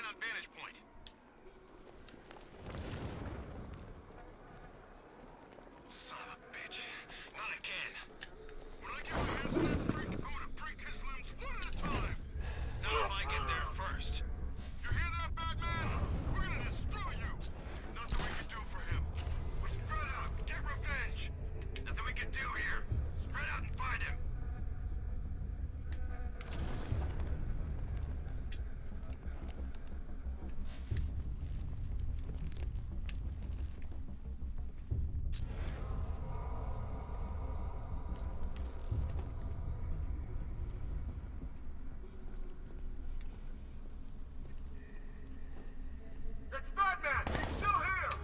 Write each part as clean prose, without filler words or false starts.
line on vantage point. Son of a bitch. Not again. When I get my hands on that freak, I'm gonna break his limbs one at a time. Not if I get there first. You hear that, Batman? We're gonna destroy you. Nothing we can do for him. We're spread out. Get revenge. Nothing we can do here. Spread out and find him. It's Batman! He's still here!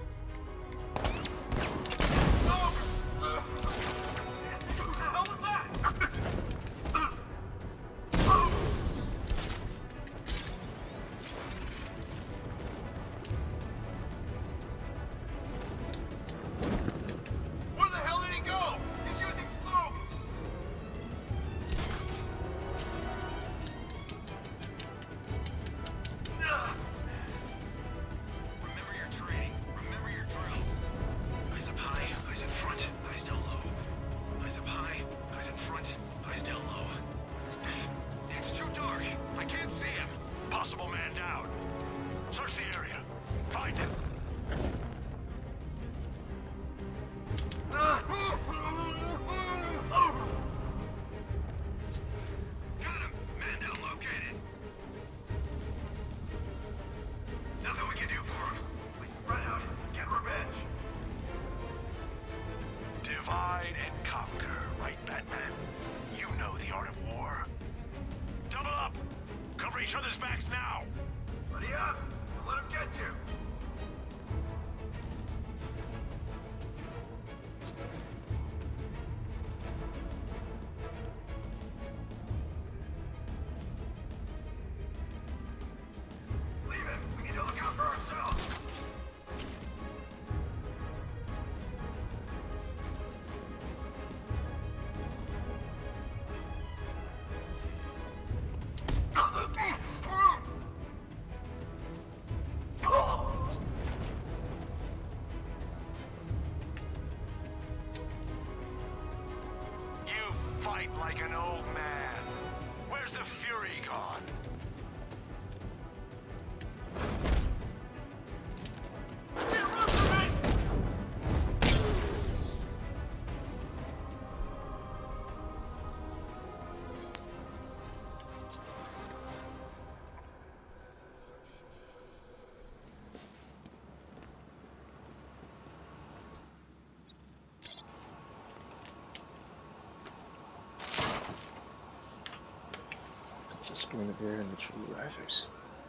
What the hell was that? Where the hell did he go? He's using smoke! Remember your training. Remember your drills. Eyes up high, eyes in front, eyes down low. Eyes up high, eyes in front, eyes down low. It's too dark. I can't see him. Possible man down. Search the area. Find him. Got him. Man down located. Nothing we can do for him. We spread out. Get revenge. Divide and conquer, right, Batman? You know the art of war. Double up! Cover each other's backs now! Ready up. Let him get you. Leave him. We need to look out for ourselves. You fight like an old man. Where's the fury gone? Princess Guinevere and the True Riders.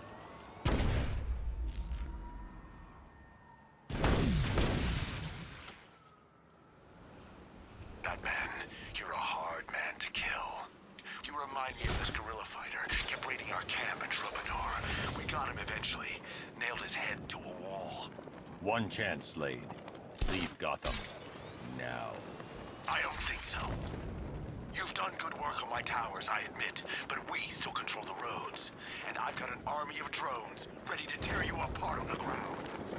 Batman, you're a hard man to kill. You remind me of this guerrilla fighter. Kept raiding our camp in Troubadour. We got him eventually. Nailed his head to a wall. One chance, Slade. Leave Gotham. Now. I don't think so. You've done good work on my towers, I admit, but we still control the roads. And I've got an army of drones ready to tear you apart on the ground.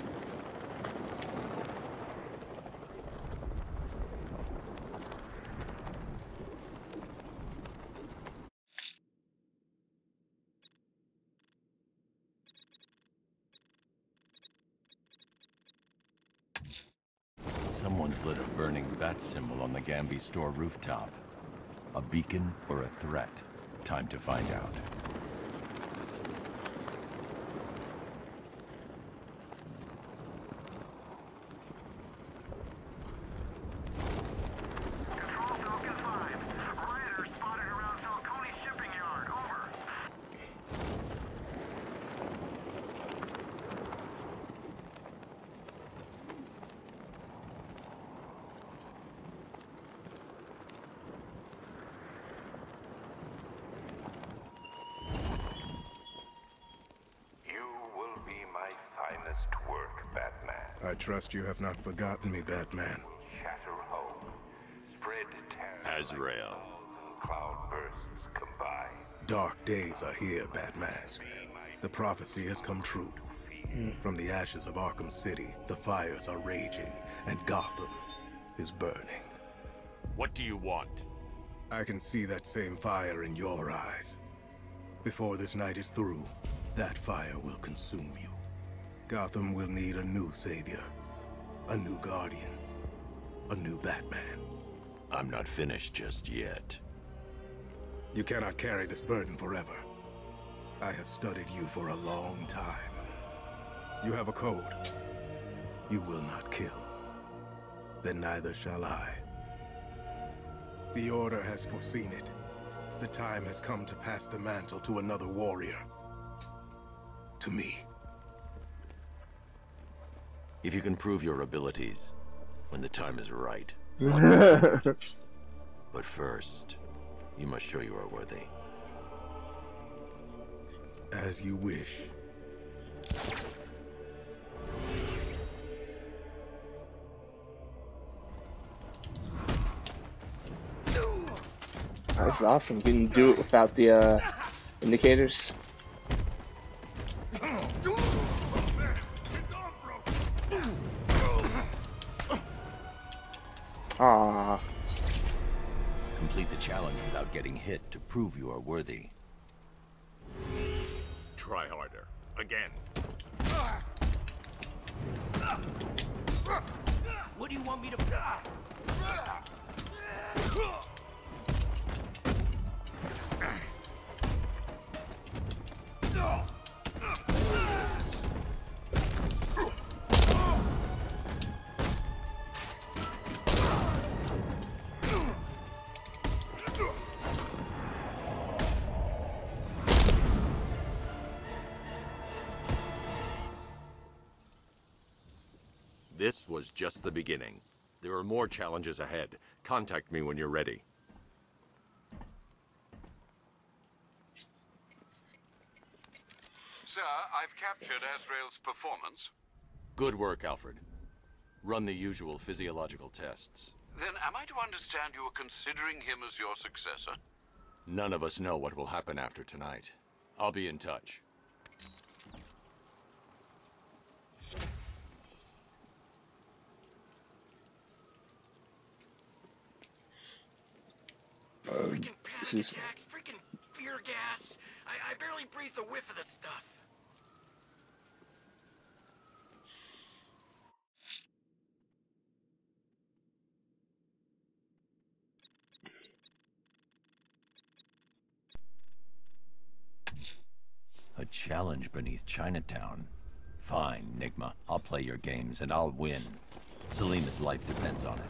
Someone's lit a burning bat symbol on the Gambi store rooftop. A beacon or a threat? Time to find out. Control Falcon 5. Rioters spotted around Falcone shipping yard. Over. I trust you have not forgotten me, Batman. Shatter home. Spread terror. Azrael. Cloud bursts combine. Dark days are here, Batman. The prophecy has come true. From the ashes of Arkham City, the fires are raging, and Gotham is burning. What do you want? I can see that same fire in your eyes. Before this night is through, that fire will consume you. Gotham will need a new savior, a new guardian, a new Batman. I'm not finished just yet. You cannot carry this burden forever. I have studied you for a long time. You have a code. You will not kill. Then neither shall I. The Order has foreseen it. The time has come to pass the mantle to another warrior. To me. If you can prove your abilities, when the time is right. But first, you must show you are worthy. As you wish. That's awesome. Can you do it without the indicators? Ah. Complete the challenge without getting hit to prove you are worthy. Try harder. Again. What do you want me to... This was just the beginning. There are more challenges ahead. Contact me when you're ready. Sir, I've captured Azrael's performance. Good work, Alfred. Run the usual physiological tests. Then am I to understand you are considering him as your successor? None of us know what will happen after tonight. I'll be in touch. Freaking panic attacks, freaking fear gas. I barely breathe a whiff of this stuff. A challenge beneath Chinatown. Fine, Nigma. I'll play your games and I'll win. Selena's life depends on it.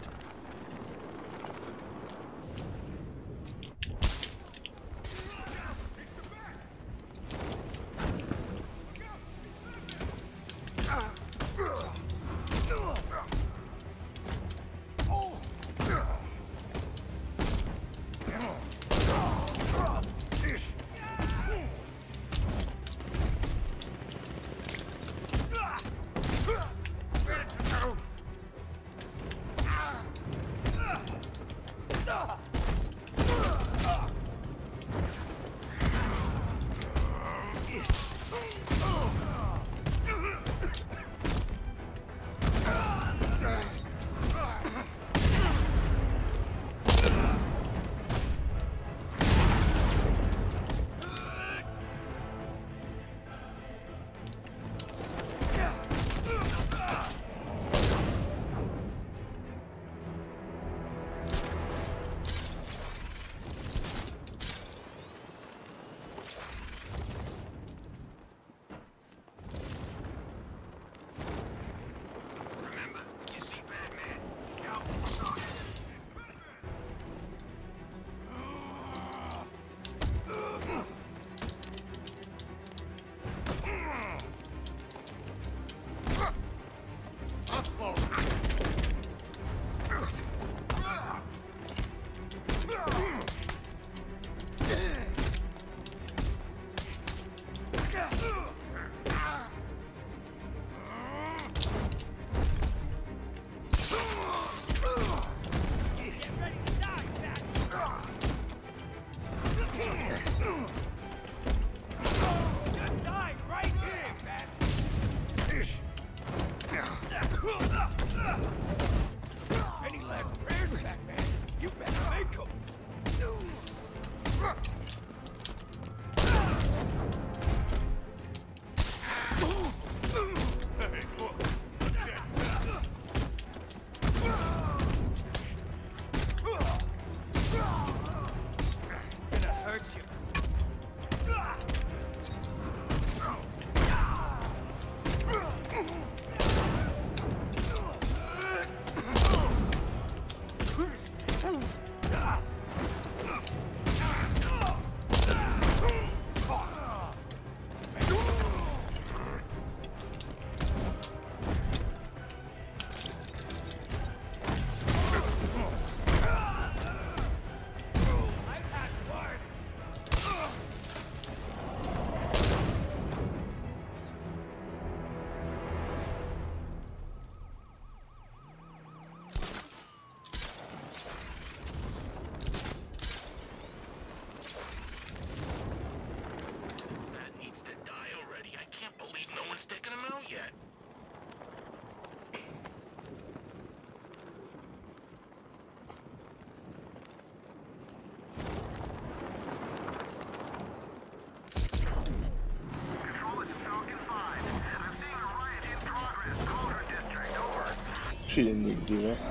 She didn't need to do that.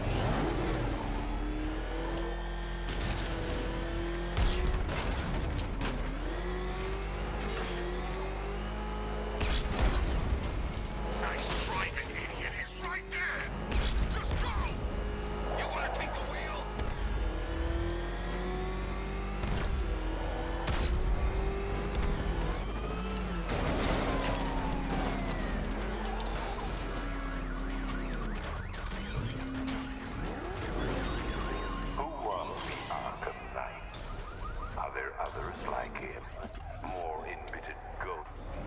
Nice driving, idiot. It's right there. Just go. You want to take the wheel? Who won the Arkham Knight? Are there others like him? More embittered ghosts?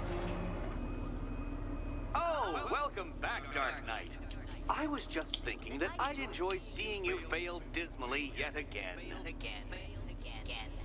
Oh, welcome back, Dark Knight. I was just thinking that I'd enjoy seeing you fail dismally yet again.